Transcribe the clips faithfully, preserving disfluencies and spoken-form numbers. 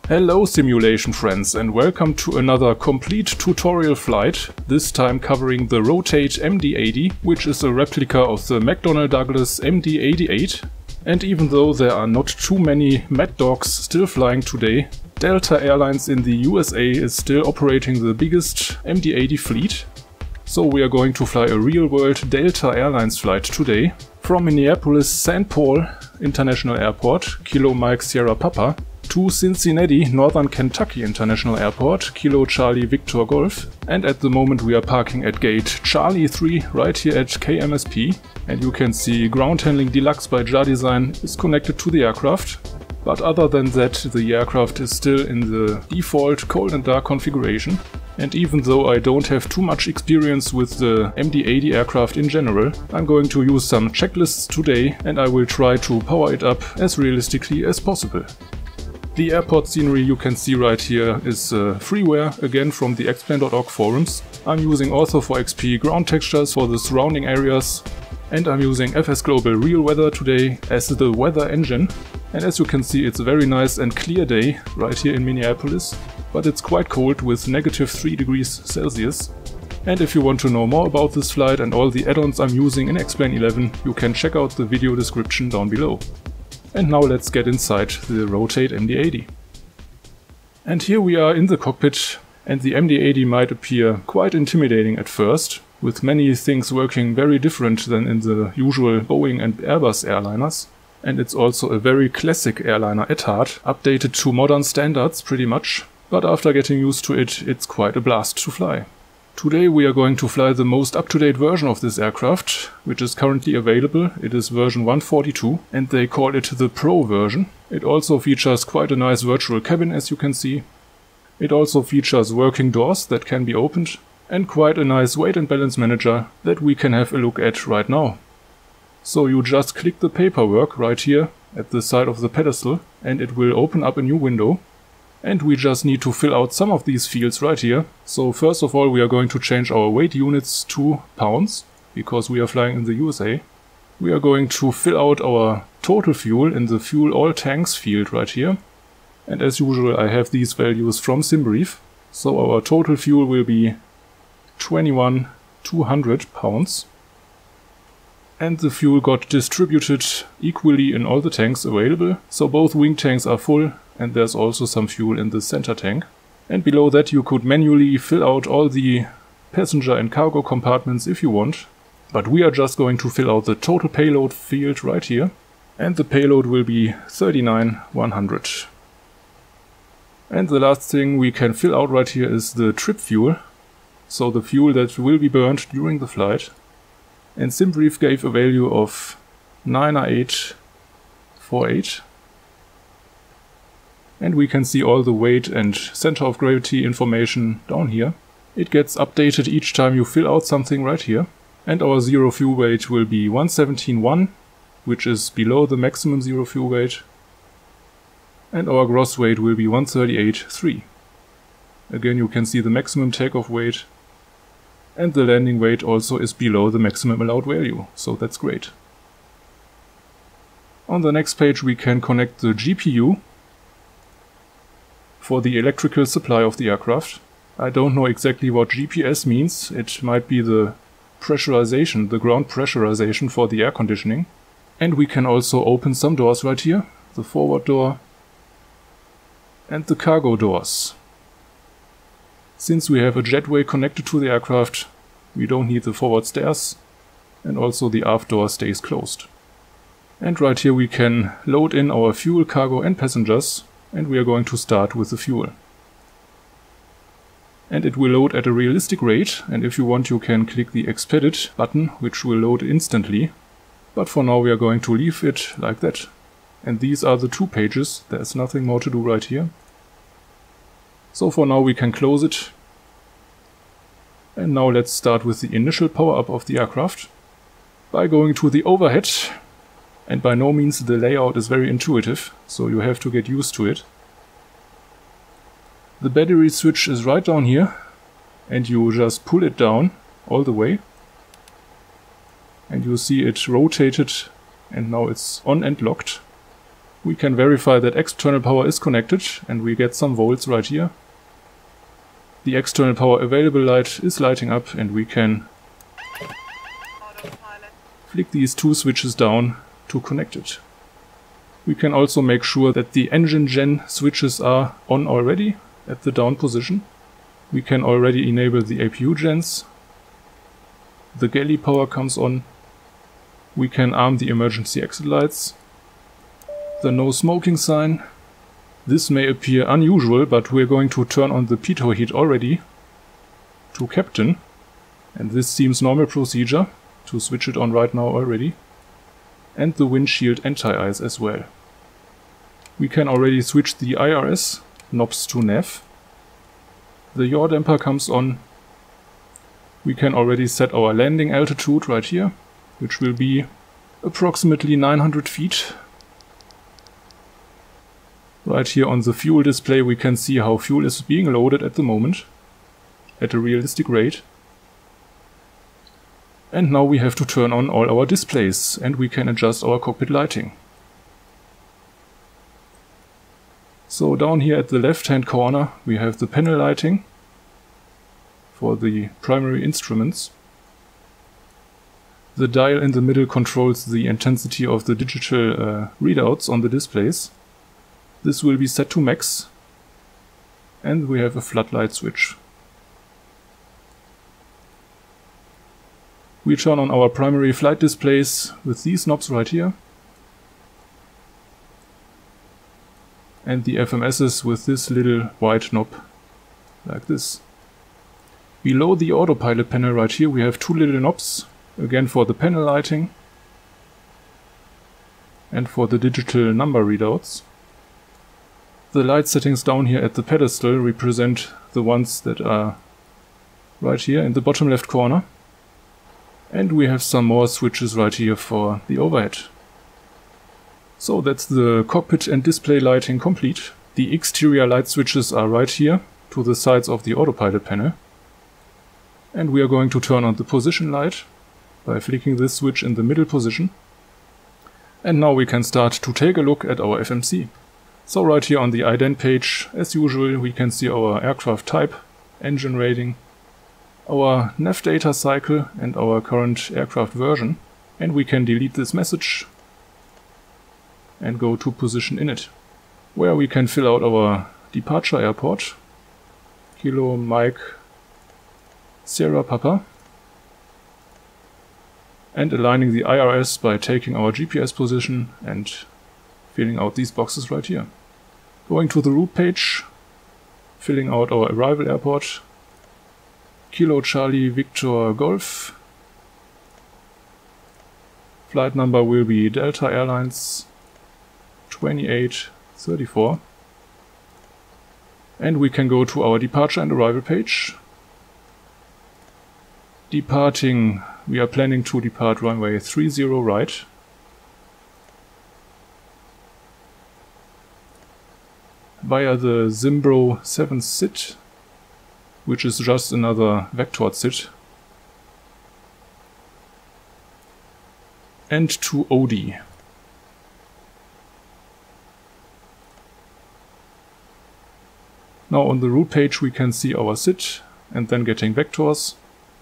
Hello simulation friends and welcome to another complete tutorial flight, this time covering the Rotate M D eighty, which is a replica of the McDonnell Douglas M D eighty-eight. And even though there are not too many Mad Dogs still flying today, Delta Airlines in the U S A is still operating the biggest M D eighty fleet. So we are going to fly a real-world Delta Airlines flight today from Minneapolis-Saint Paul International Airport, Kilo Mike Sierra Papa, to Cincinnati, Northern Kentucky International Airport, Kilo Charlie Victor Golf, and at the moment we are parking at gate Charlie three right here at K M S P, and you can see Ground Handling Deluxe by Jar Design is connected to the aircraft. But other than that, the aircraft is still in the default cold and dark configuration. And even though I don't have too much experience with the M D eighty aircraft in general, I'm going to use some checklists today and I will try to power it up as realistically as possible. The airport scenery you can see right here is uh, freeware, again from the X Plane dot org forums. I'm using Ortho four X P ground textures for the surrounding areas, and I'm using F S Global Real Weather today as the weather engine. And as you can see, it's a very nice and clear day right here in Minneapolis, but it's quite cold with negative three degrees Celsius. And if you want to know more about this flight and all the add-ons I'm using in X Plane eleven, you can check out the video description down below. And now let's get inside the Rotate M D eighty. And here we are in the cockpit, and the M D eighty might appear quite intimidating at first, with many things working very different than in the usual Boeing and Airbus airliners. And it's also a very classic airliner at heart, updated to modern standards pretty much, but after getting used to it, it's quite a blast to fly. Today we are going to fly the most up-to-date version of this aircraft, which is currently available. It is version one forty-two, and they call it the Pro version. It also features quite a nice virtual cabin, as you can see. It also features working doors that can be opened, and quite a nice weight and balance manager that we can have a look at right now. So you just click the paperwork right here at the side of the pedestal, and it will open up a new window. And we just need to fill out some of these fields right here. So first of all, we are going to change our weight units to pounds, because we are flying in the U S A. We are going to fill out our total fuel in the fuel all tanks field right here. And as usual, I have these values from SimBrief. So our total fuel will be twenty-one thousand two hundred pounds. And the fuel got distributed equally in all the tanks available. So both wing tanks are full, and there's also some fuel in the center tank. And below that you could manually fill out all the passenger and cargo compartments if you want. But we are just going to fill out the total payload field right here. And the payload will be thirty-nine thousand one hundred. And the last thing we can fill out right here is the trip fuel. So the fuel that will be burned during the flight. And SimBrief gave a value of nine eight four eight. And we can see all the weight and center of gravity information down here. It gets updated each time you fill out something right here. And our zero fuel weight will be one seventeen point one, which is below the maximum zero fuel weight. And our gross weight will be one thirty-eight point three. Again, you can see the maximum takeoff weight. And the landing weight also is below the maximum allowed value, so that's great. On the next page we can connect the G P U for the electrical supply of the aircraft. I don't know exactly what G P S means. It might be the pressurization, the ground pressurization for the air conditioning. And we can also open some doors right here, the forward door and the cargo doors. Since we have a jetway connected to the aircraft, we don't need the forward stairs, and also the aft door stays closed. And right here we can load in our fuel, cargo and passengers, and we are going to start with the fuel. And it will load at a realistic rate, and if you want you can click the Expedit button, which will load instantly. But for now we are going to leave it like that. And these are the two pages, there's nothing more to do right here. So for now we can close it. And now let's start with the initial power up of the aircraft by going to the overhead. And by no means the layout is very intuitive, so you have to get used to it. The battery switch is right down here, and you just pull it down all the way. And you see it rotated, and now it's on and locked. We can verify that external power is connected and we get some volts right here. The external power available light is lighting up and we can flick these two switches down to connect it. We can also make sure that the engine gen switches are on already at the down position. We can already enable the A P U gens. The galley power comes on. We can arm the emergency exit lights. The no smoking sign. This may appear unusual, but we're going to turn on the pitot heat already to captain. And this seems normal procedure to switch it on right now already. And the windshield anti-ice as well. We can already switch the I R S knobs to nav. The yaw damper comes on. We can already set our landing altitude right here, which will be approximately nine hundred feet. Right here on the fuel display we can see how fuel is being loaded at the moment, at a realistic rate. And now we have to turn on all our displays and we can adjust our cockpit lighting. So down here at the left hand corner we have the panel lighting for the primary instruments. The dial in the middle controls the intensity of the digital uh, readouts on the displays. This will be set to max. And we have a floodlight switch. We turn on our primary flight displays with these knobs right here. And the F M Ss with this little white knob, like this. Below the autopilot panel right here we have two little knobs, again for the panel lighting and for the digital number readouts. The light settings down here at the pedestal represent the ones that are right here in the bottom left corner. And we have some more switches right here for the overhead. So that's the cockpit and display lighting complete. The exterior light switches are right here to the sides of the autopilot panel. And we are going to turn on the position light by flicking this switch in the middle position. And now we can start to take a look at our F M C. So right here on the ident page, as usual, we can see our aircraft type, engine rating, our nav data cycle and our current aircraft version. And we can delete this message and go to position init, where we can fill out our departure airport, Kilo Mike Sierra Papa, and aligning the I R S by taking our G P S position and filling out these boxes right here. Going to the route page, filling out our arrival airport, Kilo Charlie Victor Golf. Flight number will be Delta Airlines twenty-eight thirty-four. And we can go to our departure and arrival page. Departing, we are planning to depart runway three zero right. Via the Zimbro seven S I T, which is just another vector S I T. And to O D. Now on the route page we can see our S I T and then getting vectors.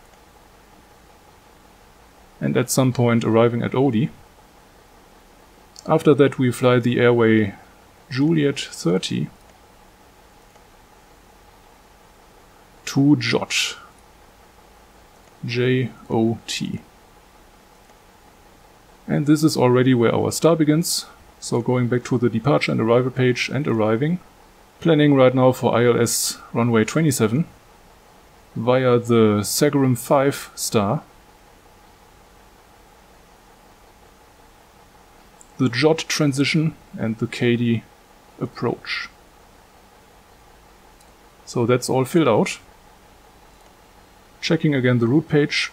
And at some point arriving at O D. After that we fly the airway Juliet thirty to J O T. J O T. And this is already where our star begins. So going back to the departure and arrival page and arriving. Planning right now for I L S runway twenty-seven via the Sagarum five star. The J O T transition and the K D approach. So that's all filled out. Checking again the route page.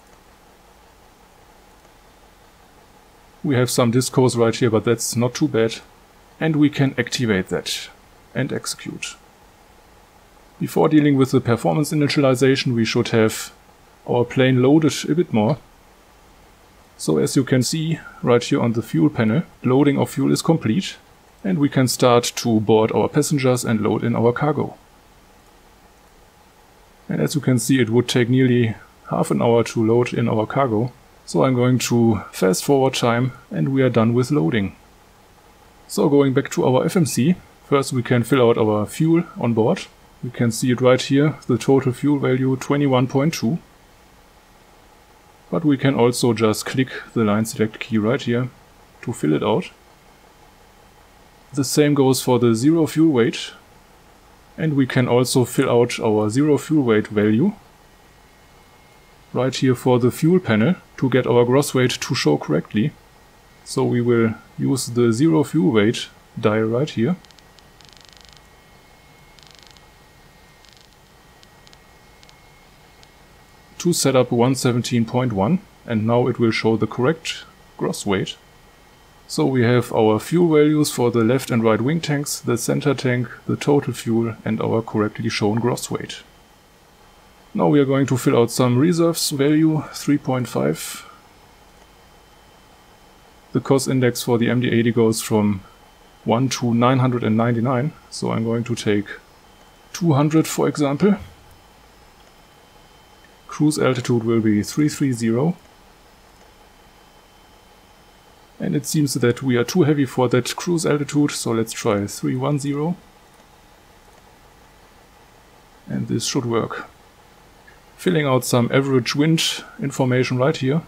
We have some discos right here, but that's not too bad. And we can activate that and execute. Before dealing with the performance initialization, we should have our plane loaded a bit more. So as you can see right here on the fuel panel, loading of fuel is complete. And we can start to board our passengers and load in our cargo. And as you can see, it would take nearly half an hour to load in our cargo. So I'm going to fast forward time and we are done with loading. So going back to our F M C, first we can fill out our fuel on board. You can see it right here, the total fuel value twenty-one point two. But we can also just click the line select key right here to fill it out. The same goes for the zero fuel weight. And we can also fill out our zero fuel weight value right here for the fuel panel to get our gross weight to show correctly. So we will use the zero fuel weight dial right here. To set up one seventeen point one, and now it will show the correct gross weight. So we have our fuel values for the left and right wing tanks, the center tank, the total fuel and our correctly shown gross weight. Now we are going to fill out some reserves value, three point five. The cost index for the M D eighty goes from one to nine hundred ninety-nine, so I'm going to take two hundred for example. Cruise altitude will be three thirty. And it seems that we are too heavy for that cruise altitude, so let's try three ten. And this should work. Filling out some average wind information right here.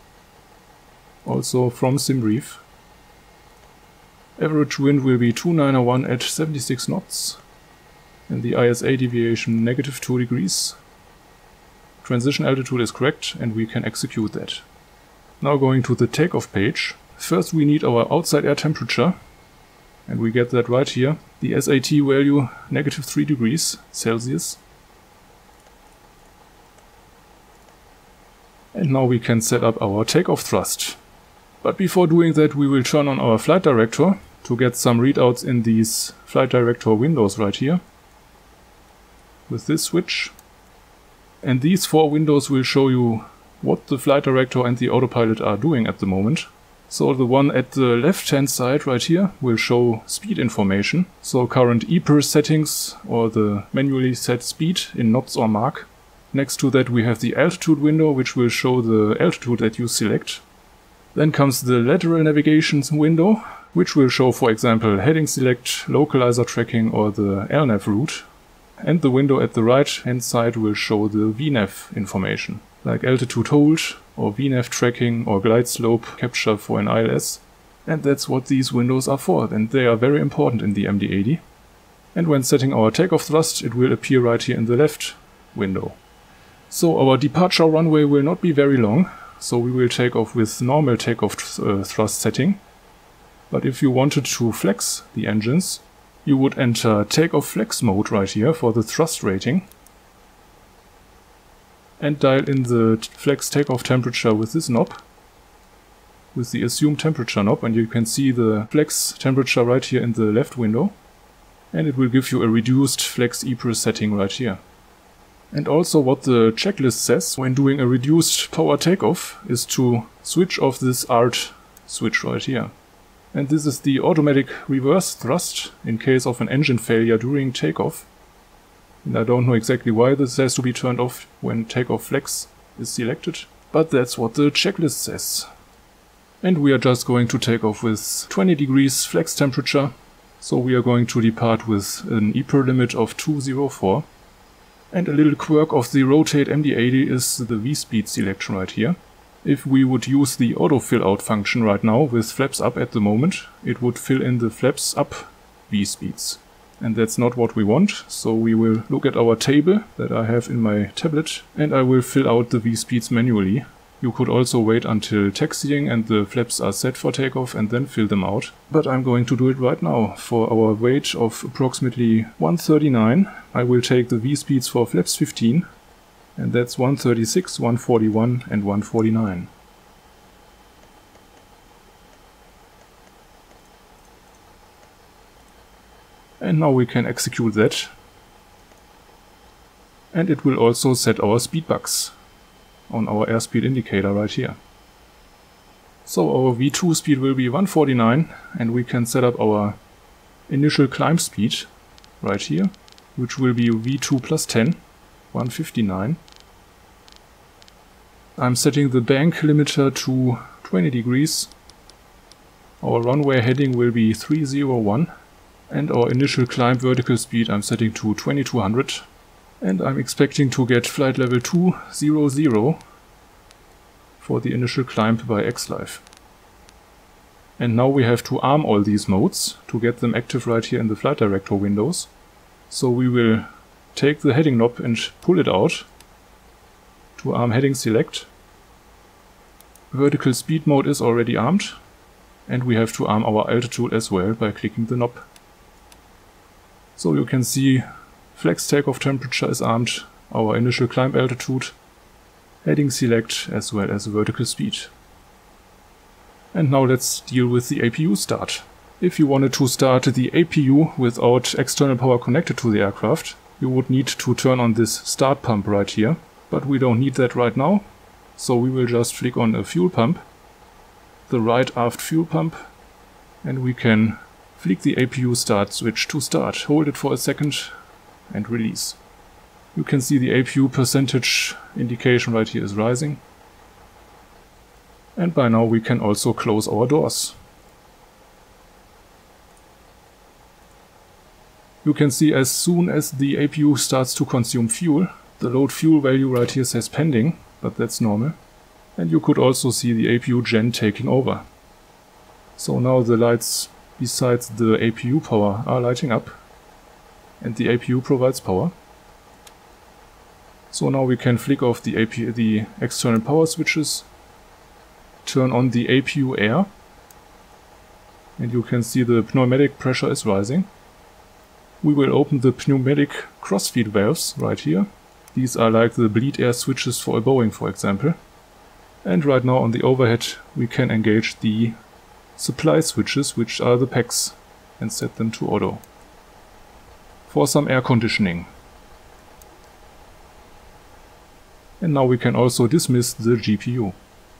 Also from SimBrief. Average wind will be two ninety-one at seventy-six knots. And the I S A deviation negative two degrees. Transition altitude is correct and we can execute that. Now going to the takeoff page. First we need our outside air temperature, and we get that right here. The S A T value, negative three degrees Celsius. And now we can set up our takeoff thrust. But before doing that we will turn on our flight director to get some readouts in these flight director windows right here. With this switch. And these four windows will show you what the flight director and the autopilot are doing at the moment. So the one at the left hand side right here will show speed information. So current E P R settings or the manually set speed in knots or Mach. Next to that we have the altitude window which will show the altitude that you select. Then comes the lateral navigation window which will show for example heading select, localizer tracking or the L NAV route. And the window at the right hand side will show the V NAV information, like altitude hold, or V NAV tracking, or glide slope capture for an I L S. And that's what these windows are for, and they are very important in the M D eighty. And when setting our takeoff thrust, it will appear right here in the left window. So our departure runway will not be very long, so we will take off with normal takeoff uh, thrust setting. But if you wanted to flex the engines, you would enter takeoff flex mode right here for the thrust rating. And dial in the flex takeoff temperature with this knob. With the assumed temperature knob, and you can see the flex temperature right here in the left window. And it will give you a reduced flex E P R setting right here. And also what the checklist says when doing a reduced power takeoff is to switch off this A R T switch right here. And this is the automatic reverse thrust in case of an engine failure during takeoff. And I don't know exactly why this has to be turned off when takeoff flex is selected, but that's what the checklist says. And we are just going to take off with twenty degrees flex temperature, so we are going to depart with an E P R limit of two oh four. And a little quirk of the Rotate M D eighty is the V-speed selection right here. If we would use the auto fill out function right now with flaps up at the moment, it would fill in the flaps up V-speeds. And that's not what we want, so we will look at our table that I have in my tablet and I will fill out the V-speeds manually. You could also wait until taxiing and the flaps are set for takeoff and then fill them out. But I'm going to do it right now. For our weight of approximately one thirty-nine, I will take the V-speeds for flaps fifteen. And that's one thirty-six, one forty-one and one forty-nine. And now we can execute that. And it will also set our speed bugs on our airspeed indicator right here. So our V two speed will be one forty-nine and we can set up our initial climb speed right here, which will be v two plus ten, one fifty-nine. I'm setting the bank limiter to twenty degrees. Our runway heading will be three zero one, and our initial climb vertical speed I'm setting to twenty-two hundred. And I'm expecting to get flight level two zero zero for the initial climb by X-Live. And now we have to arm all these modes to get them active right here in the flight director windows. So we will take the heading knob and pull it out to arm heading select. Vertical speed mode is already armed, and we have to arm our altitude as well by clicking the knob. So you can see flex takeoff temperature is armed, our initial climb altitude, heading select, as well as vertical speed. And now let's deal with the A P U start. If you wanted to start the A P U without external power connected to the aircraft, you would need to turn on this start pump right here, but we don't need that right now, so we will just flick on a fuel pump, the right aft fuel pump, and we can flick the A P U start switch to start, hold it for a second and release. You can see the A P U percentage indication right here is rising. And by now we can also close our doors. You can see as soon as the A P U starts to consume fuel, the load fuel value right here says pending, but that's normal. And you could also see the A P U gen taking over. So now the lights besides the A P U power are lighting up, and the A P U provides power. So now we can flick off the A P U, the external power switches, turn on the A P U air, and you can see the pneumatic pressure is rising. We will open the pneumatic crossfeed valves right here. These are like the bleed air switches for a Boeing, for example. And right now on the overhead we can engage the supply switches, which are the packs, and set them to auto for some air conditioning. And now we can also dismiss the G P U.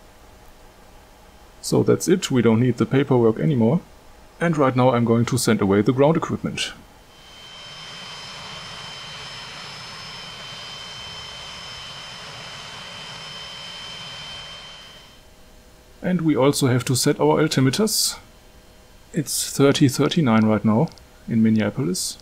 So that's it, we don't need the paperwork anymore. And right now I'm going to send away the ground equipment. And we also have to set our altimeters. It's thirty thirty-nine right now in Minneapolis.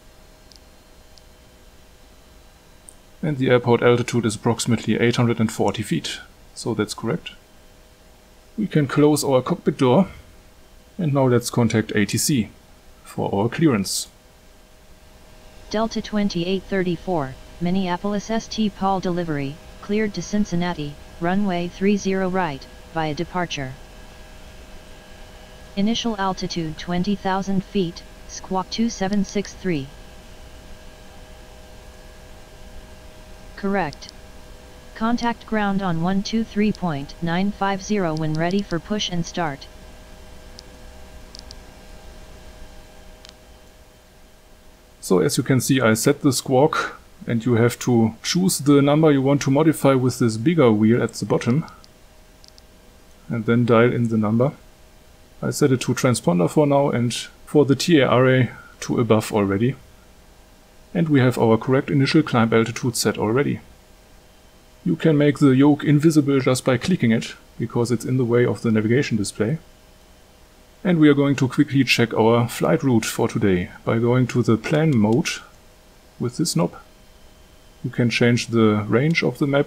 And the airport altitude is approximately eight hundred forty feet, so that's correct. We can close our cockpit door, and now let's contact A T C for our clearance. Delta twenty-eight thirty-four, Minneapolis S T Paul delivery, cleared to Cincinnati, runway three zero right, via departure. Initial altitude twenty thousand feet, squawk two seven six three. Correct. Contact ground on one two three point nine five zero when ready for push and start. So as you can see, I set the squawk, and you have to choose the number you want to modify with this bigger wheel at the bottom, and then dial in the number. I set it to transponder for now, and for the T A array to above already. And we have our correct initial climb altitude set already. You can make the yoke invisible just by clicking it, because it's in the way of the navigation display. And we are going to quickly check our flight route for today by going to the plan mode with this knob. You can change the range of the map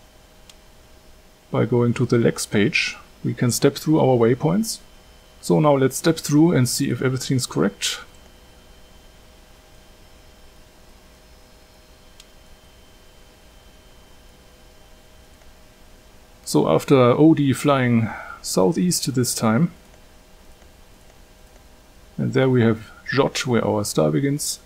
by going to the legs page. We can step through our waypoints. So now let's step through and see if everything's correct. So after O D flying southeast this time, and there we have J O T where our star begins.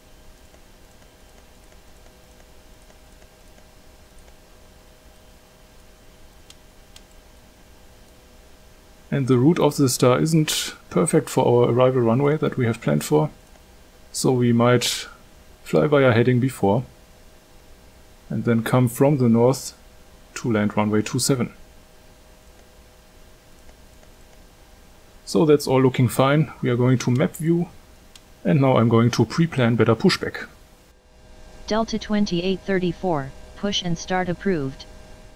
And the route of the star isn't perfect for our arrival runway that we have planned for, so we might fly via heading before, and then come from the north to land runway two seven. So that's all looking fine. We are going to map view, And now I'm going to pre-plan better pushback. Delta twenty-eight thirty-four, push and start approved.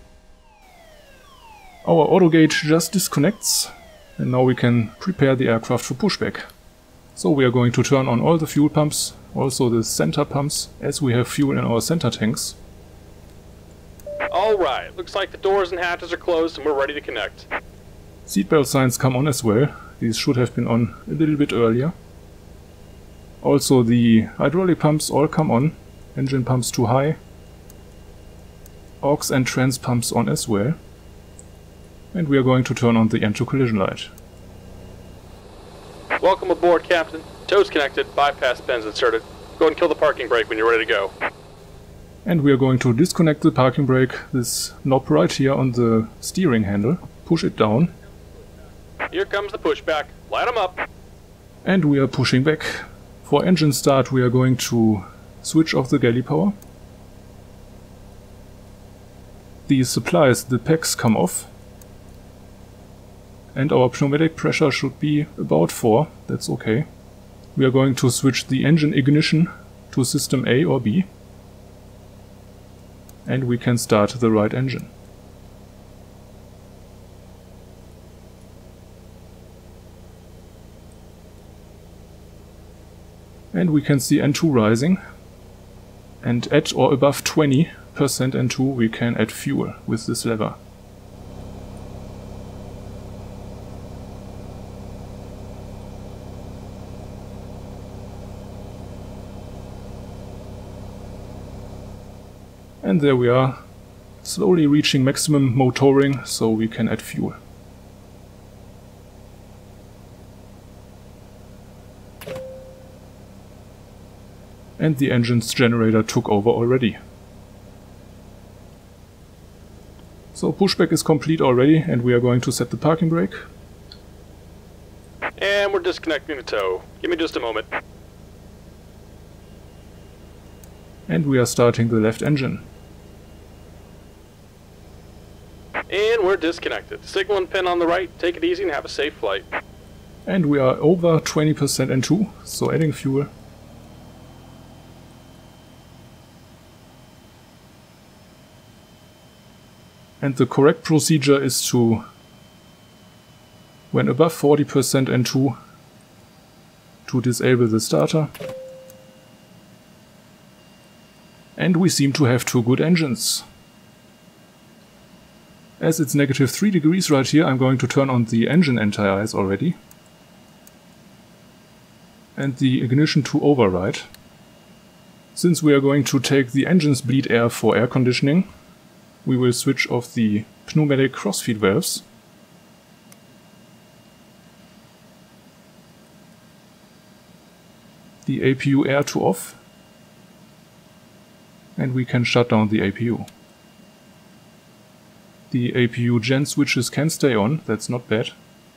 Our auto gauge just disconnects, and now we can prepare the aircraft for pushback. So we are going to turn on all the fuel pumps, also the center pumps, as we have fuel in our center tanks. Alright, looks like the doors and hatches are closed and we're ready to connect. Seatbelt signs come on as well. These should have been on a little bit earlier. Also the hydraulic pumps all come on. Engine pumps too high. Aux and trans pumps on as well. And we are going to turn on the anti-collision light. Welcome aboard, Captain. Tows connected, bypass pins inserted. Go ahead and kill the parking brake when you're ready to go. And we are going to disconnect the parking brake, this knob right here on the steering handle. Push it down. Here comes the pushback. Light them up. And we are pushing back. For engine start we are going to switch off the galley power. The supplies, the packs come off. And our pneumatic pressure should be about four, that's okay. We are going to switch the engine ignition to system A or B. And we can start the right engine. And we can see N two rising. And at or above twenty percent N two we can add fuel with this lever. And there we are, slowly reaching maximum motoring, so we can add fuel. And the engine's generator took over already. So pushback is complete already, and we are going to set the parking brake. And we're disconnecting the tow. Give me just a moment. And we are starting the left engine. And we're disconnected. Signal and pin on the right. Take it easy and have a safe flight. And we are over twenty percent N two, so adding fuel. And the correct procedure is to, when above forty percent N two, to disable the starter. And we seem to have two good engines. As it's negative three degrees right here, I'm going to turn on the engine anti-ice already. And the ignition to override. Since we are going to take the engine's bleed air for air conditioning, we will switch off the pneumatic crossfeed valves. The A P U air to off. And we can shut down the A P U. The A P U gen switches can stay on, that's not bad.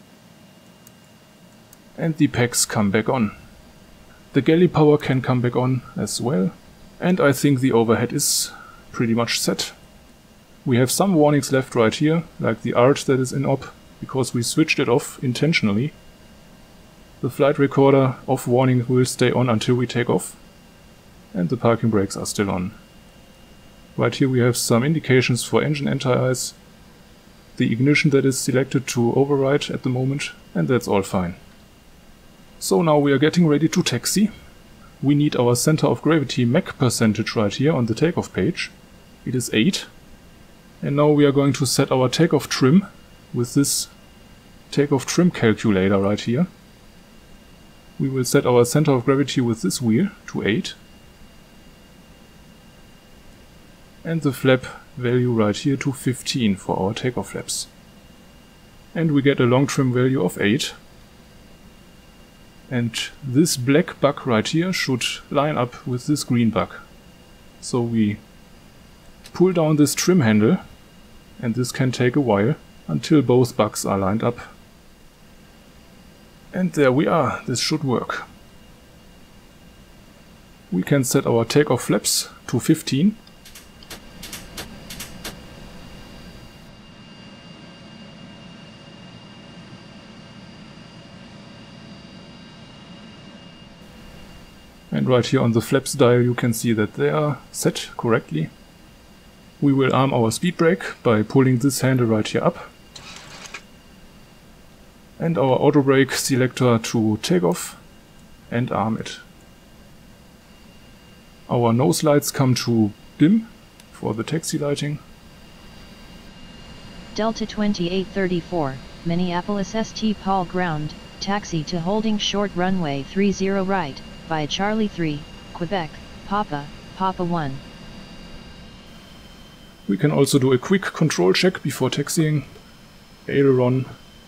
And the packs come back on. The galley power can come back on as well. And I think the overhead is pretty much set. We have some warnings left right here, like the art that is in op, because we switched it off intentionally. The flight recorder off warning will stay on until we take off. And the parking brakes are still on. Right here we have some indications for engine anti-ice. The ignition that is selected to override at the moment, and that's all fine. So now we are getting ready to taxi. We need our center of gravity Mach percentage right here on the takeoff page. It is eight. And now we are going to set our takeoff trim with this takeoff trim calculator right here. We will set our center of gravity with this wheel to eight. And the flap value right here to fifteen for our takeoff flaps. And we get a long trim value of eight. And this black buck right here should line up with this green buck. So we pull down this trim handle, and this can take a while until both bucks are lined up. And there we are, this should work. We can set our takeoff flaps to fifteen. And right here on the flaps dial you can see that they are set correctly. We will arm our speed brake by pulling this handle right here up. And our auto brake selector to take off and arm it. Our nose lights come to dim for the taxi lighting. Delta twenty-eight thirty-four, Minneapolis S T Paul ground, taxi to holding short runway three zero right, via Charlie three, Quebec, Papa, Papa one. We can also do a quick control check before taxiing. Aileron,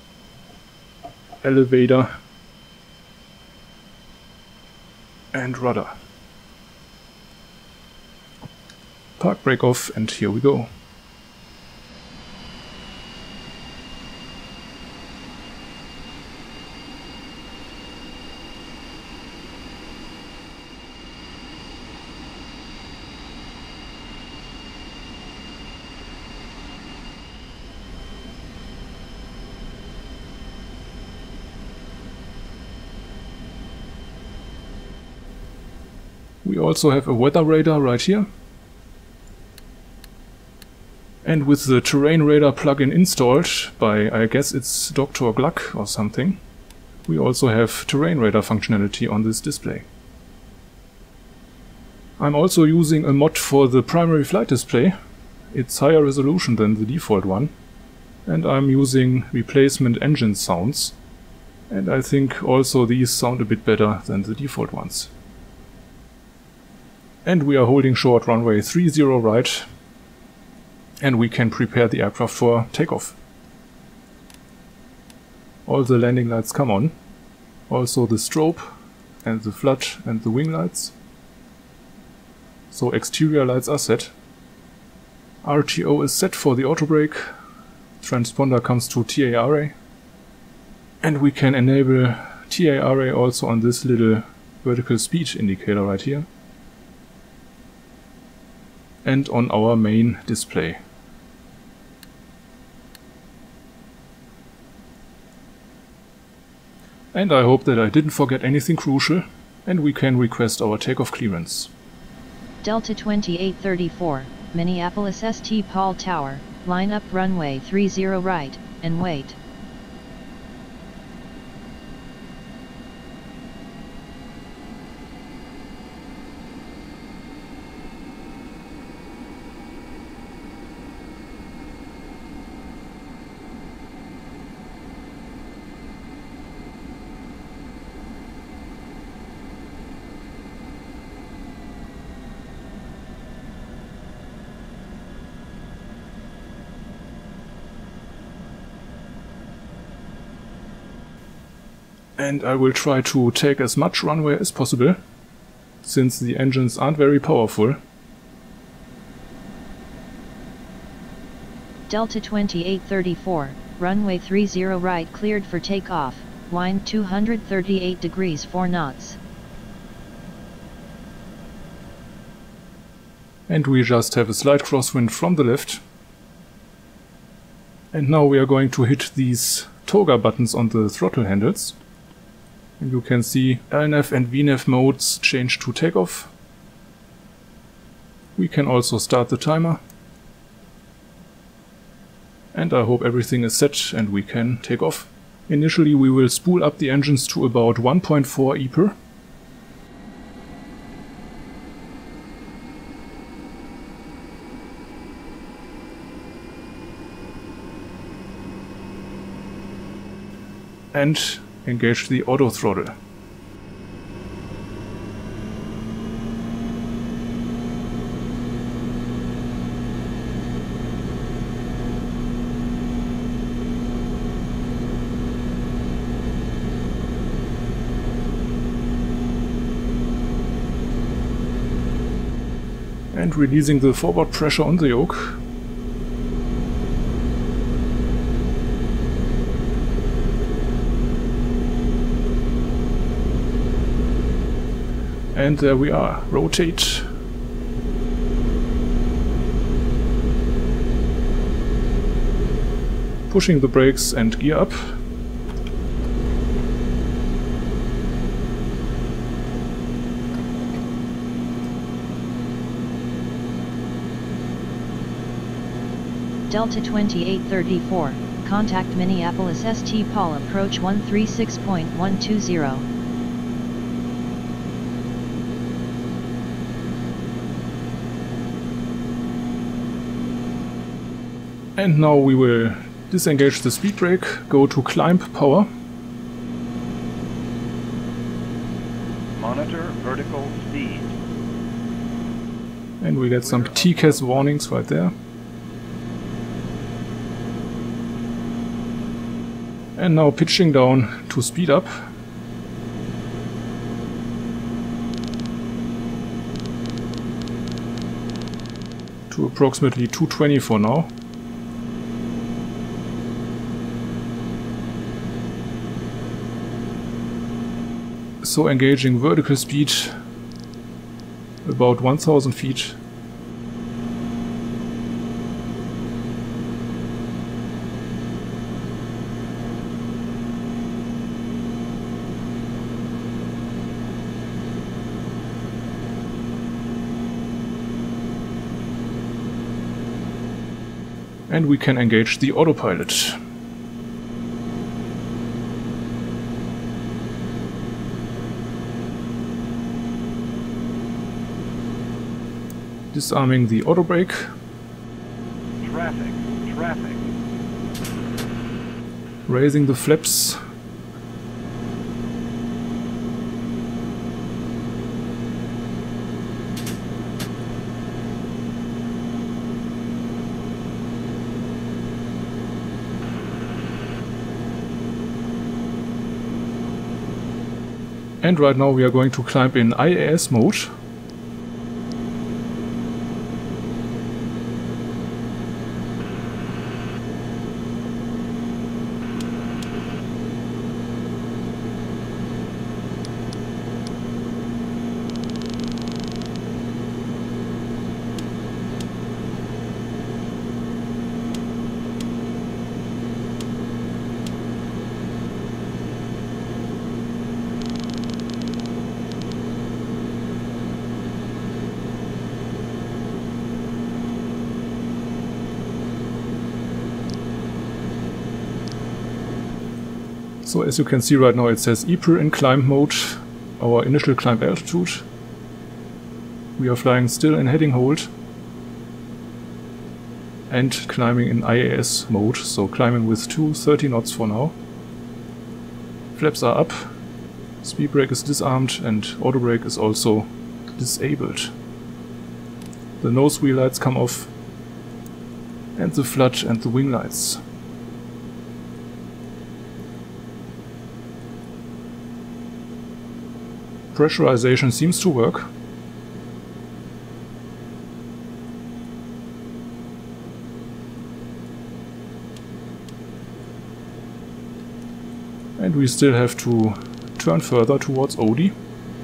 elevator and rudder. Park brake off, and here we go. We also have a weather radar right here. And with the terrain radar plugin installed by, I guess it's Doctor Gluck or something, we also have terrain radar functionality on this display. I'm also using a mod for the primary flight display. It's higher resolution than the default one. And I'm using replacement engine sounds. And I think also these sound a bit better than the default ones. And we are holding short runway three zero right, and we can prepare the aircraft for takeoff. All the landing lights come on, also the strobe and the flood and the wing lights. So exterior lights are set. R T O is set for the auto brake, transponder comes to T A R A, and we can enable T A R A also on this little vertical speed indicator right here. And on our main display. And I hope that I didn't forget anything crucial, and we can request our takeoff clearance. Delta twenty-eight thirty-four, Minneapolis S T Paul Tower, line up runway three zero right, and wait. And I will try to take as much runway as possible, since the engines aren't very powerful. Delta twenty-eight thirty-four, runway three zero right cleared for takeoff, wind two hundred thirty-eight degrees four knots. And we just have a slight crosswind from the left. And now we are going to hit these toga buttons on the throttle handles. And you can see L N F and V N F modes change to takeoff. We can also start the timer. And I hope everything is set and we can take off. Initially we will spool up the engines to about one point four E P R. And engage the auto throttle. And releasing the forward pressure on the yoke. And there we are. Rotate. Pushing the brakes and gear up. Delta twenty-eight thirty-four, contact Minneapolis S T Paul approach one three six point one two zero. And now we will disengage the speed brake, go to climb power. Monitor vertical speed. And we get some T C A S warnings right there. And now pitching down to speed up. To approximately two twenty for now. So engaging vertical speed about one thousand feet. And we can engage the autopilot. Disarming the auto brake. Traffic, traffic. Raising the flaps. And right now we are going to climb in I A S mode. So as you can see right now it says E P R in climb mode, our initial climb altitude. We are flying still in heading hold and climbing in I A S mode, so climbing with two thirty knots for now. Flaps are up, speed brake is disarmed and auto brake is also disabled. The nose wheel lights come off and the flood and the wing lights. Pressurization seems to work. And we still have to turn further towards O D.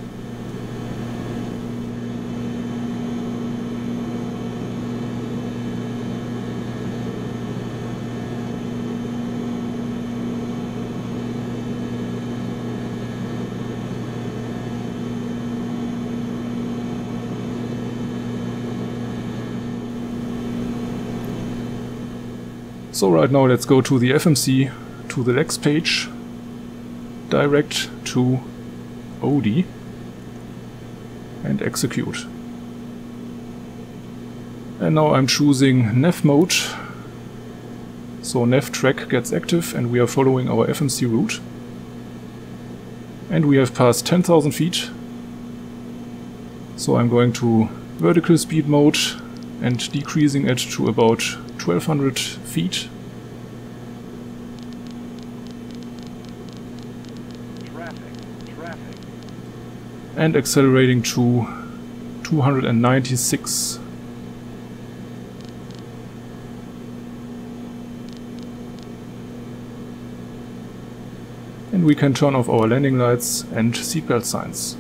So right now let's go to the F M C, to the Lex page, direct to O D and execute. And now I'm choosing N A V mode, so N A V track gets active and we are following our F M C route. And we have passed ten thousand feet, so I'm going to vertical speed mode and decreasing it to about twelve hundred feet. Traffic, traffic. And accelerating to two hundred ninety-six. And we can turn off our landing lights and seatbelt signs.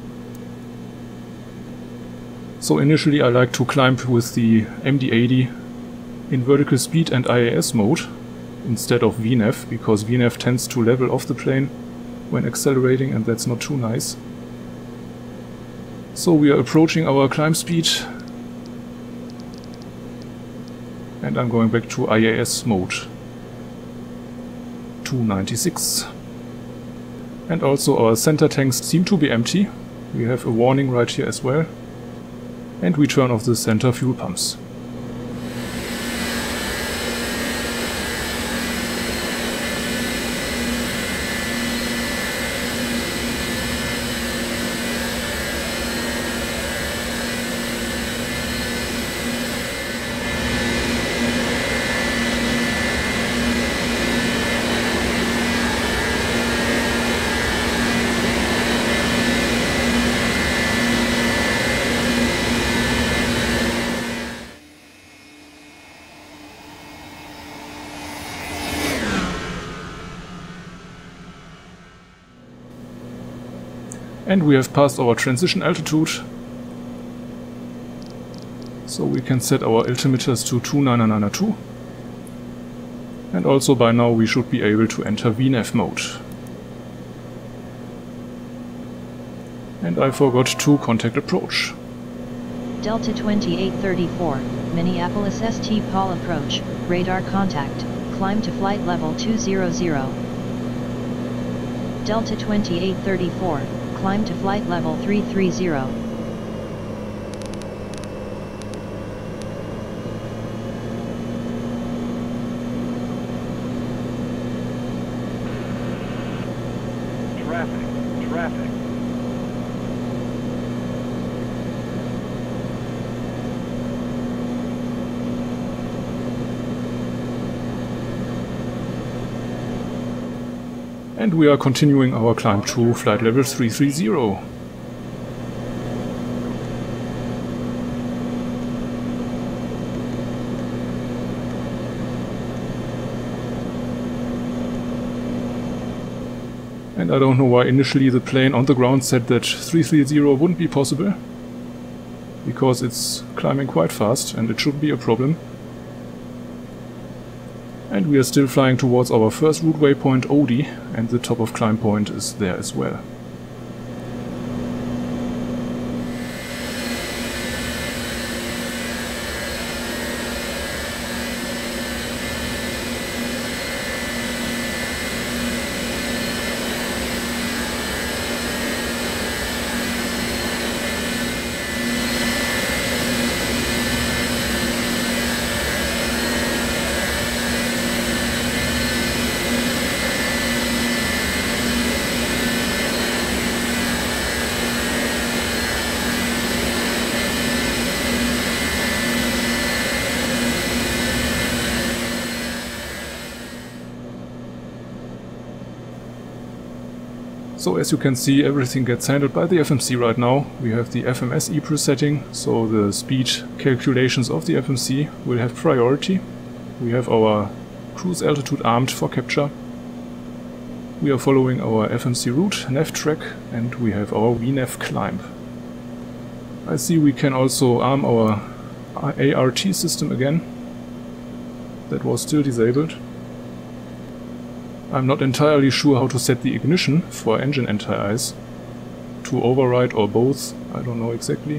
So initially I like to climb with the M D eighty in vertical speed and I A S mode instead of V N A V, because V N A V tends to level off the plane when accelerating and that's not too nice. So we are approaching our climb speed And I'm going back to I A S mode. two ninety-six. And also our center tanks seem to be empty. We have a warning right here as well. And we turn off the center fuel pumps. And we have passed our transition altitude, so we can set our altimeters to two nine nine two. And also by now we should be able to enter V NAV mode. And I forgot to contact approach. Delta twenty-eight thirty-four, Minneapolis S T Paul approach, radar contact, climb to flight level two hundred. Delta twenty-eight thirty-four, climb to flight level three thirty. Traffic, traffic. And we are continuing our climb to flight level three thirty. And I don't know why initially the plane on the ground said that three thirty wouldn't be possible, because it's climbing quite fast and it shouldn't be a problem. And we are still flying towards our first route waypoint O D, and the top of climb point is there as well. So as you can see, everything gets handled by the F M C right now. We have the F M S E presetting, so the speed calculations of the F M C will have priority. We have our cruise altitude armed for capture. We are following our F M C route, nav track, and we have our V NAV climb. I see we can also arm our A R T system again. That was still disabled. I'm not entirely sure how to set the ignition for engine anti-ice. To override or both, I don't know exactly.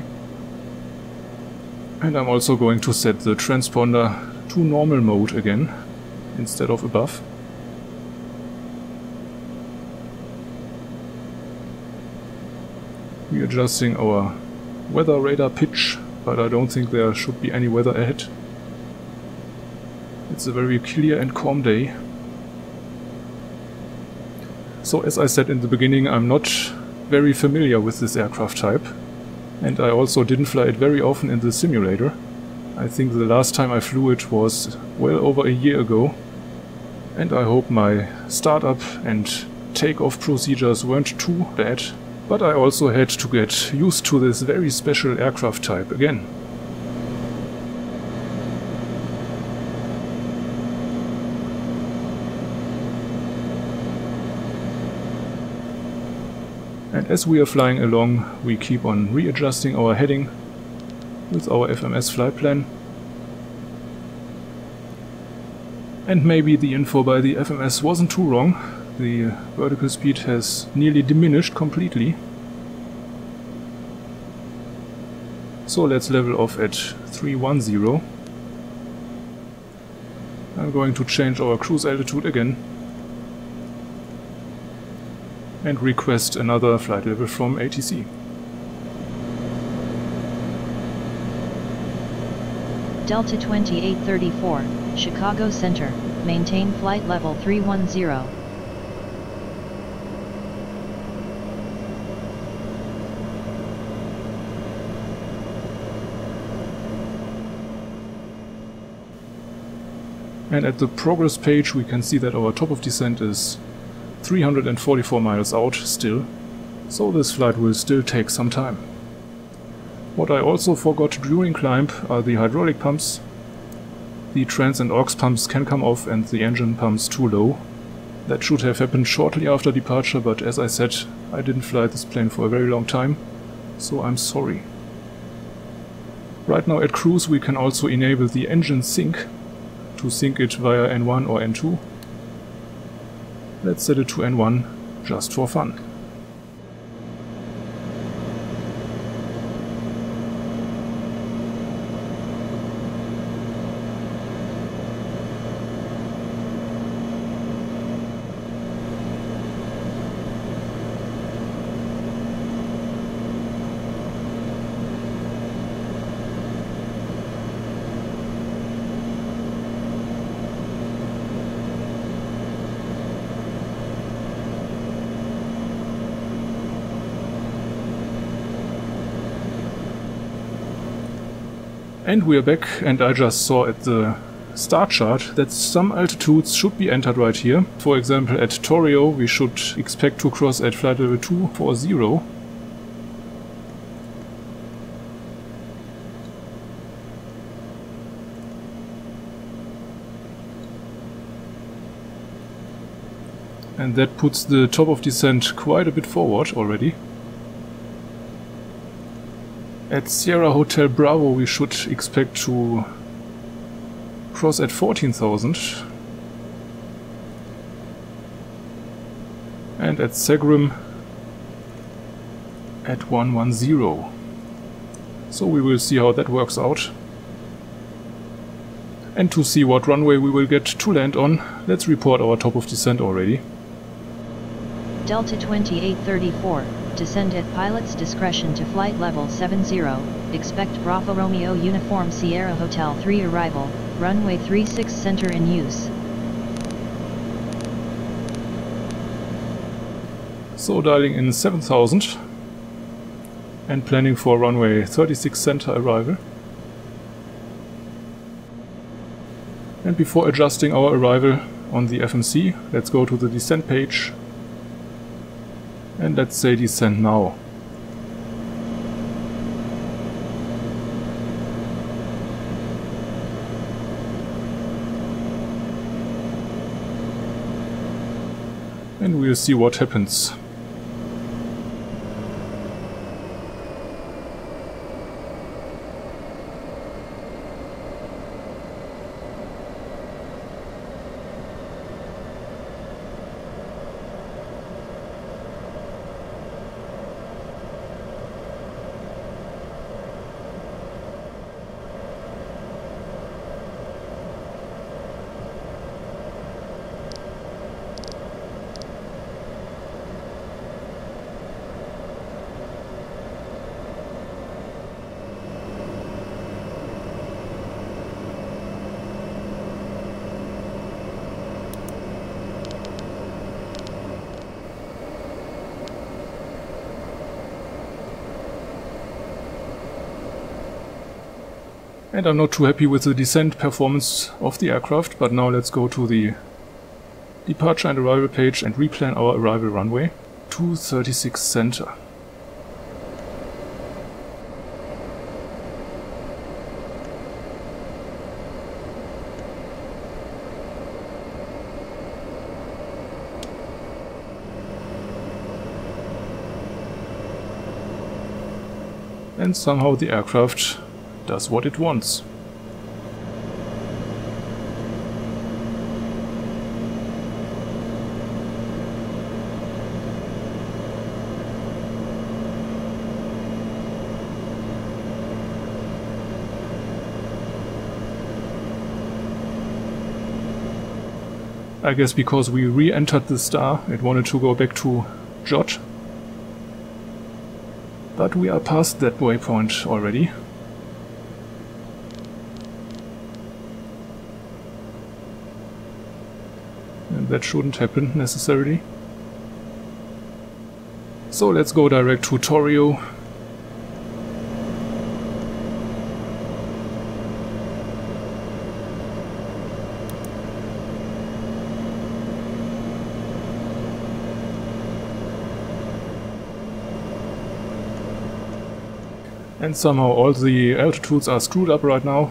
And I'm also going to set the transponder to normal mode again, instead of above. We're adjusting our weather radar pitch, but I don't think there should be any weather ahead. It's a very clear and calm day. So as I said in the beginning, I'm not very familiar with this aircraft type, and I also didn't fly it very often in the simulator. I think the last time I flew it was well over a year ago, and I hope my startup and takeoff procedures weren't too bad, but I also had to get used to this very special aircraft type again. And as we are flying along, we keep on readjusting our heading with our F M S flight plan. And maybe the info by the F M S wasn't too wrong. The vertical speed has nearly diminished completely. So let's level off at three ten. I'm going to change our cruise altitude again and request another flight level from A T C. Delta twenty-eight thirty-four, Chicago Center, maintain flight level three one zero. And at the progress page we can see that our top of descent is three hundred forty-four miles out still, so this flight will still take some time. What I also forgot during climb are the hydraulic pumps. The trans and aux pumps can come off and the engine pumps too low. That should have happened shortly after departure, but as I said, I didn't fly this plane for a very long time, so I'm sorry. Right now at cruise we can also enable the engine sync, to sync it via N one or N two. Let's set it to N one, just for fun. And we are back, and I just saw at the star chart that some altitudes should be entered right here. For example, at Torrio we should expect to cross at flight level two forty. And that puts the top of descent quite a bit forward already. At Sierra Hotel Bravo we should expect to cross at fourteen thousand. And at Segram at one ten. So we will see how that works out. And to see what runway we will get to land on, let's report our top of descent already. Delta twenty-eight thirty-four, descend at pilot's discretion to flight level seven zero, expect Bravo Romeo Uniform Sierra Hotel three arrival, runway three six center in use. So dialing in seven thousand and planning for runway thirty-six center arrival. And before adjusting our arrival on the F M C, let's go to the descent page. And let's say descend now. And we'll see what happens. And I'm not too happy with the descent performance of the aircraft, but now let's go to the departure and arrival page and replan our arrival runway to thirty-six center. And somehow the aircraft does what it wants. I guess because we re-entered the star, it wanted to go back to J O T. But we are past that waypoint already. And that shouldn't happen necessarily. So let's go direct to Torio. And somehow all the altitudes are screwed up right now.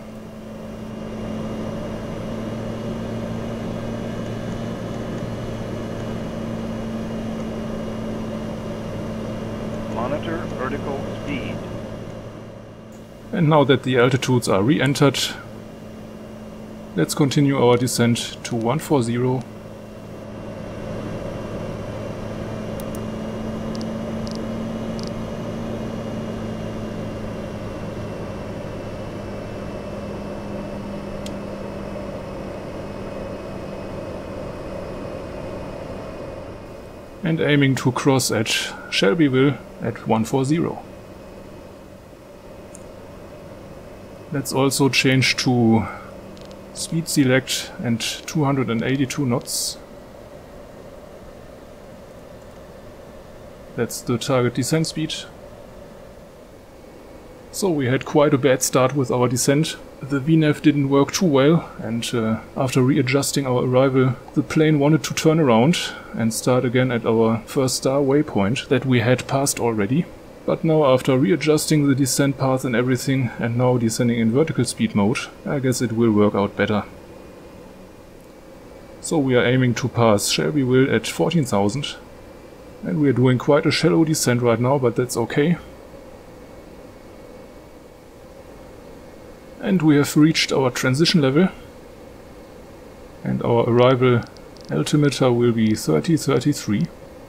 Monitor vertical speed. And now that the altitudes are re-entered, let's continue our descent to one forty. And aiming to cross at Shelbyville at one forty. Let's also change to speed select and two hundred eighty-two knots. That's the target descent speed. So we had quite a bad start with our descent. The V NAV didn't work too well, and uh, after readjusting our arrival, the plane wanted to turn around and start again at our first star waypoint that we had passed already. But now, after readjusting the descent path and everything, and now descending in vertical speed mode, I guess it will work out better. So we are aiming to pass Shelbyville at fourteen thousand, and we are doing quite a shallow descent right now, but that's okay. And we have reached our transition level, and our arrival altimeter will be thirty thirty-three.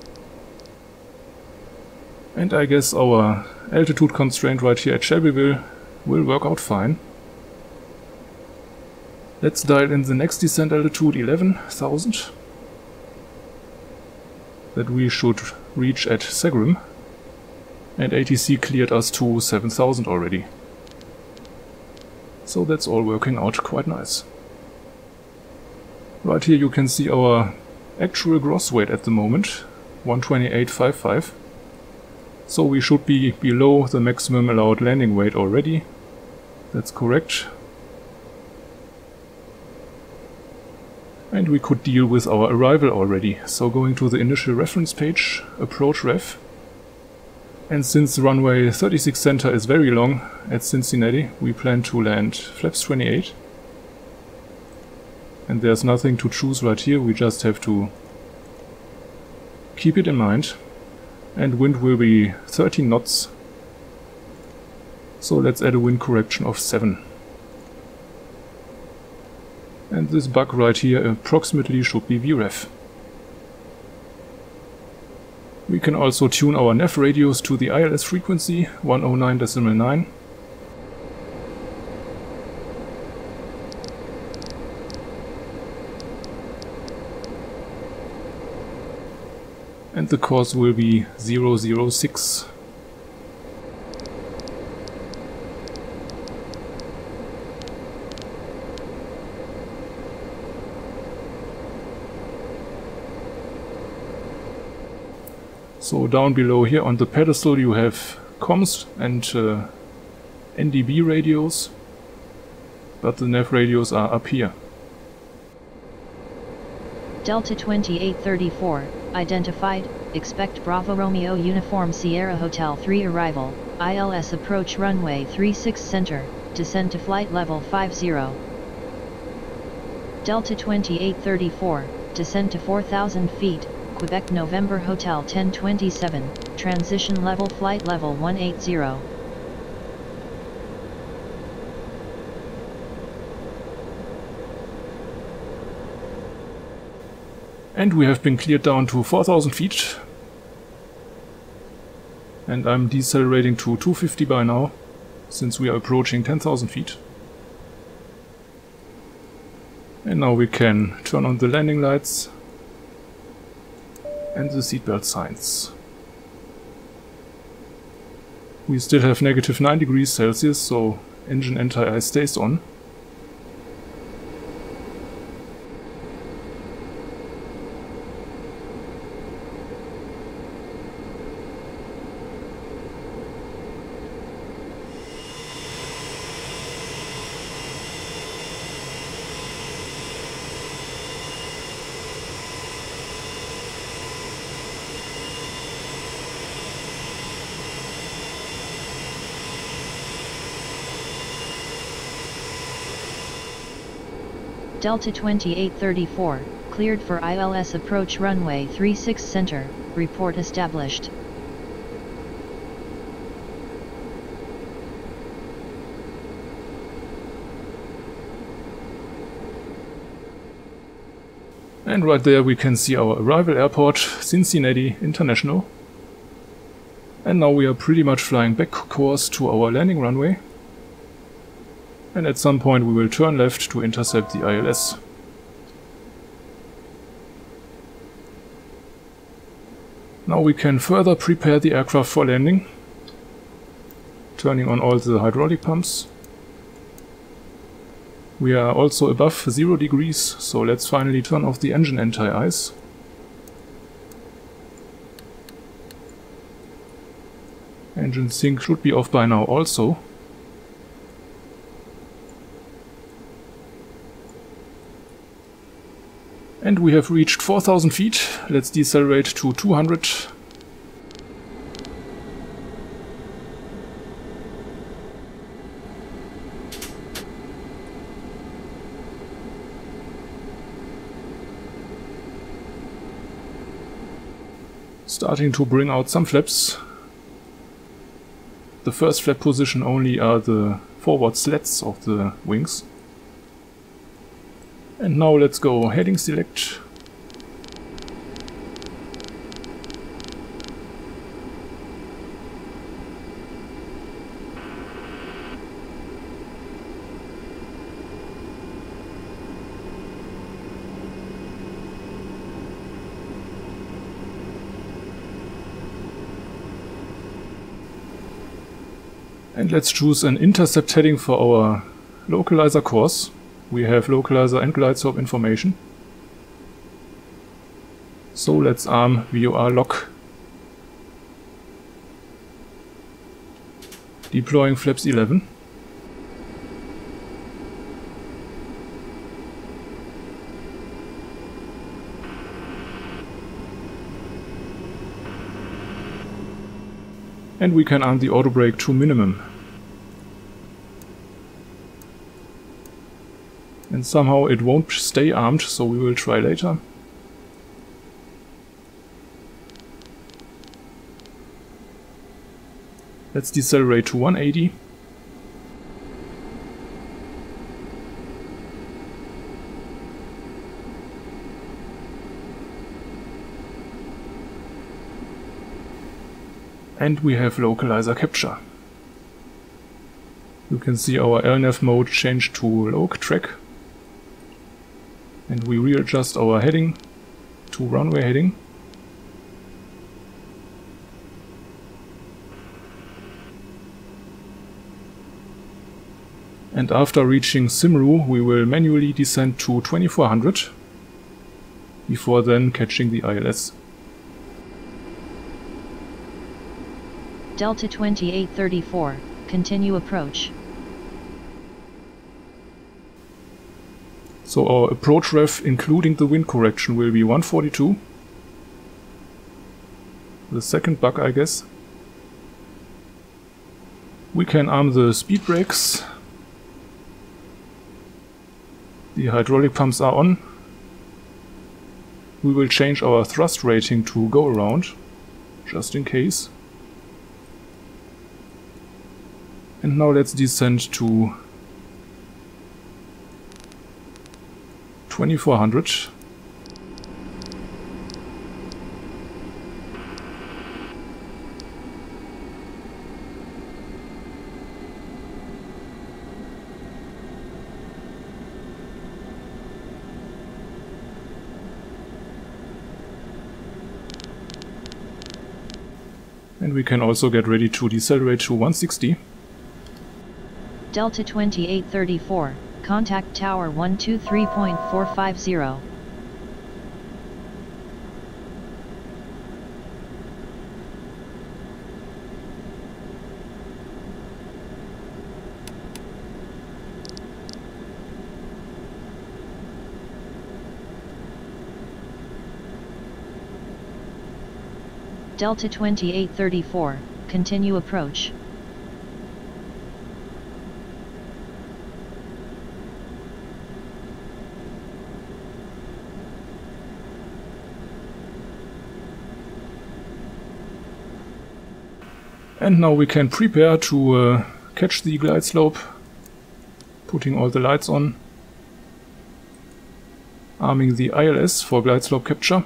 And I guess our altitude constraint right here at Shelbyville will work out fine. Let's dial in the next descent altitude, eleven thousand, that we should reach at Segram, and A T C cleared us to seven thousand already. So that's all working out quite nice. Right here you can see our actual gross weight at the moment, one twenty-eight point five five. So we should be below the maximum allowed landing weight already. That's correct. And we could deal with our arrival already. So going to the initial reference page, approach ref. And since runway thirty-six center is very long at Cincinnati, we plan to land flaps twenty-eight. And there's nothing to choose right here, we just have to keep it in mind. And wind will be thirteen knots. So let's add a wind correction of seven. And this bug right here approximately should be V ref. We can also tune our nav radios to the I L S frequency, one oh nine point nine. And the course will be zero zero six. So down below here on the pedestal you have comms and uh, N D B radios, but the nav radios are up here. Delta twenty-eight thirty-four, identified, expect Bravo Romeo Uniform Sierra Hotel three arrival, I L S approach runway three six center, descend to flight level five zero. Delta twenty-eight thirty-four, descend to four thousand feet, Quebec November Hotel ten twenty-seven, transition level flight level one eighty. And we have been cleared down to four thousand feet. And I'm decelerating to two fifty by now, since we are approaching ten thousand feet. And now we can turn on the landing lights and the seatbelt signs. We still have negative nine degrees Celsius, so engine anti-ice stays on. Delta twenty-eight thirty-four, cleared for I L S approach runway three six center, report established. And right there we can see our arrival airport, Cincinnati International. And now we are pretty much flying back course to our landing runway. And at some point we will turn left to intercept the I L S. Now we can further prepare the aircraft for landing, turning on all the hydraulic pumps. We are also above zero degrees, so let's finally turn off the engine anti-ice. Engine sync should be off by now also. And we have reached four thousand feet. Let's decelerate to two hundred. Starting to bring out some flaps. The first flap position only are the forward slats of the wings. And now let's go heading select. And let's choose an intercept heading for our localizer course. We have localizer and glide slope information. So let's arm V O R lock. Deploying flaps eleven. And we can arm the auto brake to minimum. And somehow it won't stay armed, so we will try later. Let's decelerate to one eighty. And we have localizer capture. You can see our L N A V mode changed to loc track. And we readjust our heading to runway heading. And after reaching Simru, we will manually descend to twenty-four hundred, before then catching the I L S. Delta twenty-eight thirty-four, continue approach. So our approach rev, including the wind correction, will be one forty-two. The second bug, I guess. We can arm the speed brakes. The hydraulic pumps are on. We will change our thrust rating to go around, just in case. And now let's descend to twenty-four hundred. And we can also get ready to decelerate to one sixty. Delta twenty-eight thirty-four, contact tower one two three point four five zero. Delta twenty-eight thirty-four, continue approach. And now we can prepare to uh, catch the glide slope, putting all the lights on, arming the I L S for glide slope capture.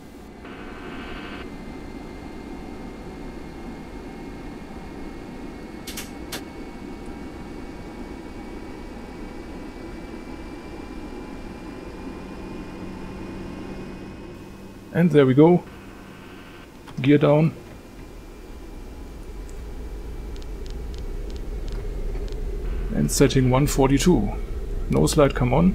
And there we go. Gear down. And setting one forty-two. Nose light, come on.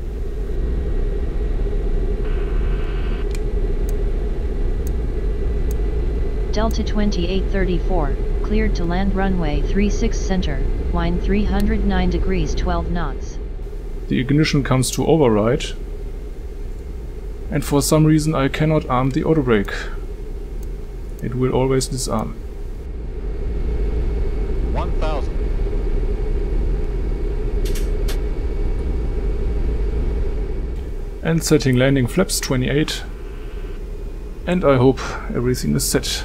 Delta twenty-eight thirty-four, cleared to land runway three six center, wind three hundred nine degrees twelve knots. The ignition comes to override. And for some reason I cannot arm the auto brake. It will always disarm. one thousand. And setting landing flaps twenty-eight. And I hope everything is set.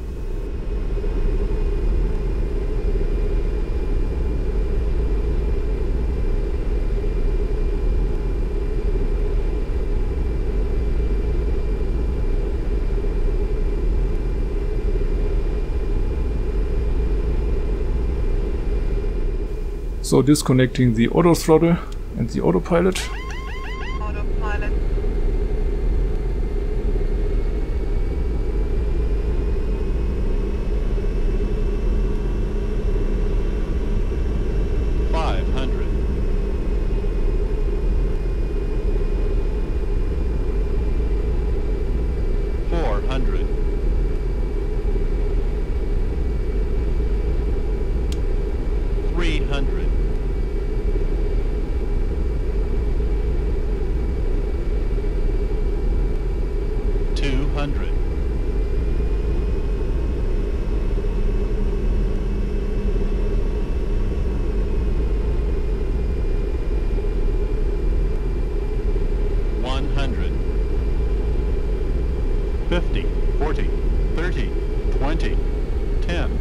So disconnecting the auto throttle and the autopilot. Autopilot. five hundred. four hundred. three hundred. two hundred. one hundred. fifty, forty, thirty, twenty, ten.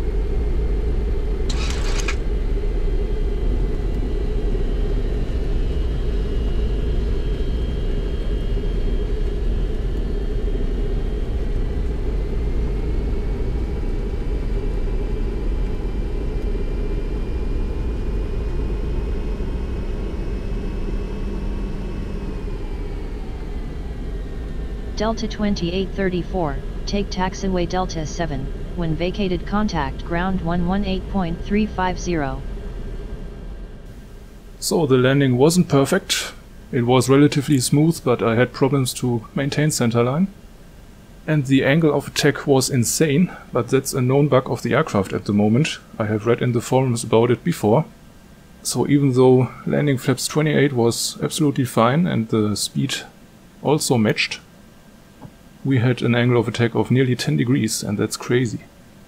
Delta twenty-eight thirty-four, take taxiway Delta seven, when vacated contact ground one one eight point three five zero. So the landing wasn't perfect. It was relatively smooth, but I had problems to maintain centerline. And the angle of attack was insane, but that's a known bug of the aircraft at the moment. I have read in the forums about it before. So even though landing flaps twenty-eight was absolutely fine and the speed also matched, we had an angle of attack of nearly ten degrees, and that's crazy.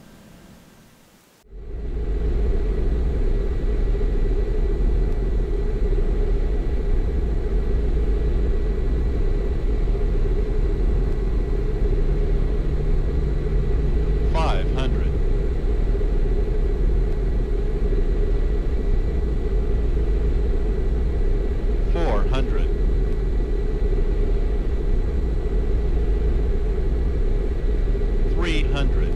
five hundred. four hundred. three hundred.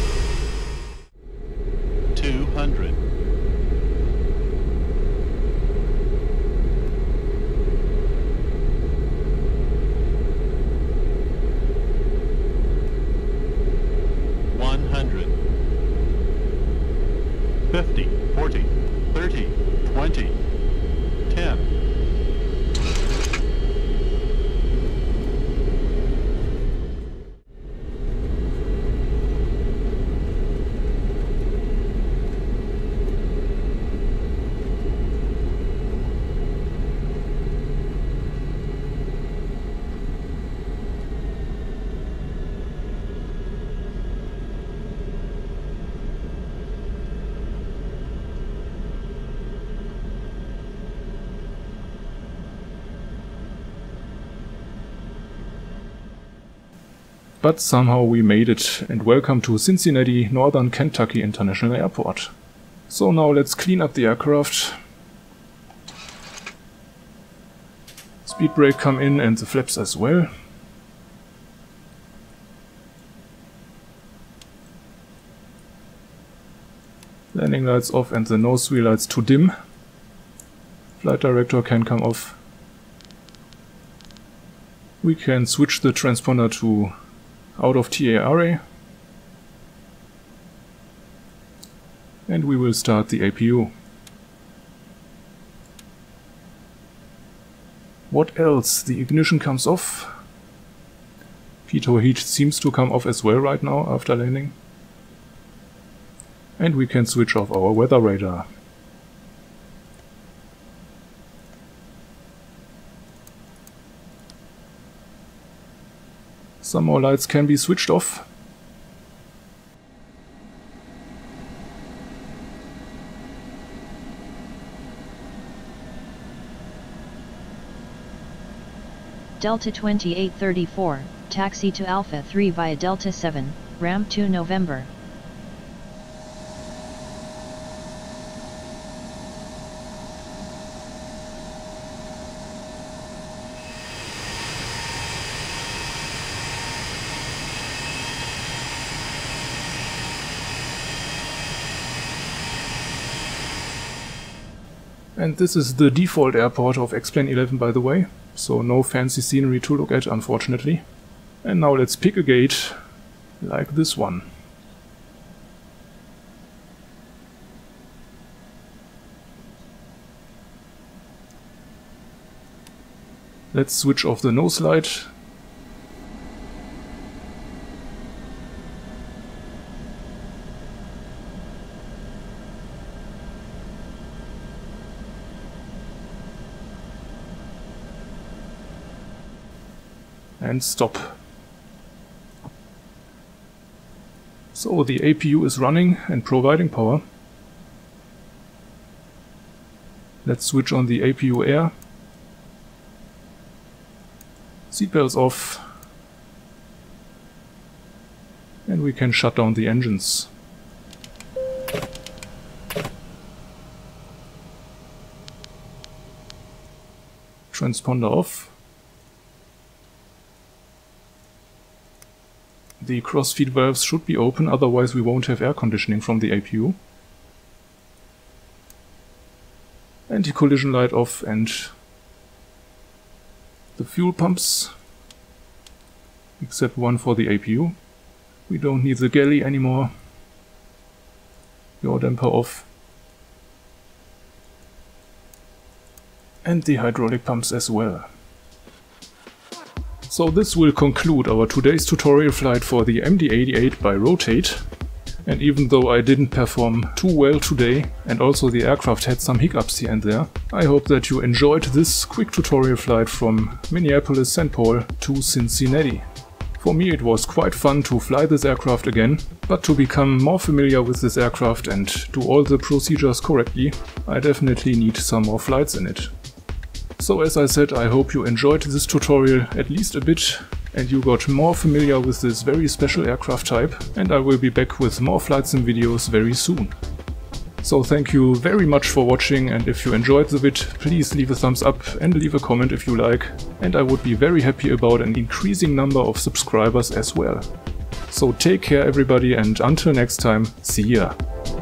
two hundred. fifty, forty, thirty, twenty, ten. But somehow we made it, and welcome to Cincinnati, Northern Kentucky International Airport. So now let's clean up the aircraft. Speed brake come in and the flaps as well. Landing lights off and the nose wheel lights to dim. Flight director can come off. We can switch the transponder to out of T A array. And we will start the A P U. What else? The ignition comes off. Pitot heat seems to come off as well right now after landing. And we can switch off our weather radar. Some more lights can be switched off. Delta twenty-eight thirty-four, taxi to Alpha three via Delta seven, ramp to November. And this is the default airport of X-Plane eleven, by the way, so no fancy scenery to look at, unfortunately. And now let's pick a gate, like this one. Let's switch off the nose light. And stop. So the A P U is running and providing power. Let's switch on the A P U air. Seatbelts off. And we can shut down the engines. Transponder off. The cross-feed valves should be open, otherwise we won't have air conditioning from the A P U. Anti-collision light off and the fuel pumps, except one for the A P U. We don't need the galley anymore. Yaw damper off. And the hydraulic pumps as well. So this will conclude our today's tutorial flight for the M D eighty-eight by Rotate. And even though I didn't perform too well today, and also the aircraft had some hiccups here and there, I hope that you enjoyed this quick tutorial flight from Minneapolis Saint Paul to Cincinnati. For me it was quite fun to fly this aircraft again, but to become more familiar with this aircraft and do all the procedures correctly, I definitely need some more flights in it. So as I said, I hope you enjoyed this tutorial at least a bit and you got more familiar with this very special aircraft type, and I will be back with more flight sim videos very soon. So thank you very much for watching, and if you enjoyed the vid, please leave a thumbs up and leave a comment if you like, and I would be very happy about an increasing number of subscribers as well. So take care everybody, and until next time, see ya!